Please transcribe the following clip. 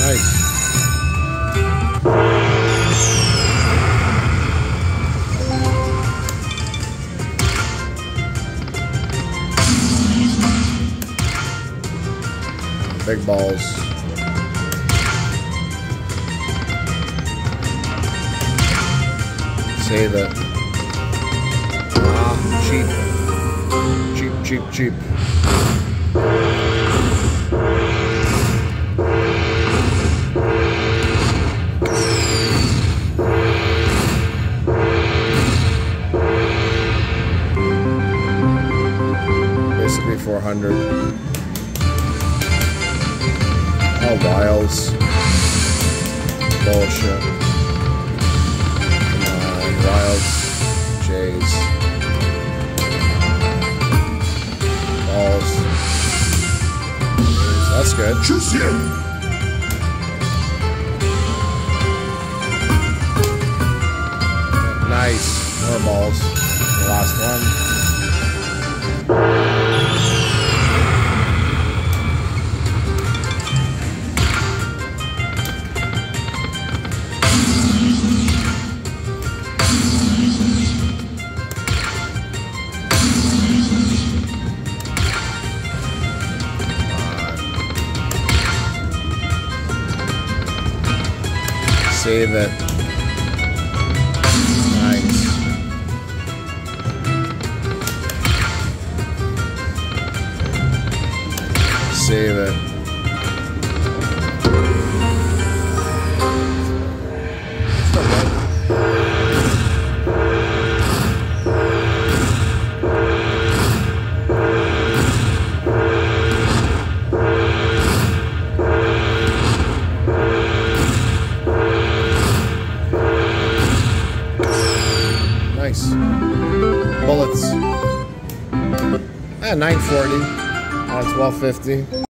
Nice. Big balls. Save it. Ah, cheap. Cheap, cheap, cheap. Basically 400. Oh, Wilds. Bullshit. Come on, Wilds. Jays. Balls. That's good. Nice. More balls. The last one. Save it. Nice. Save it. Nice. Bullets. 940 on 1250.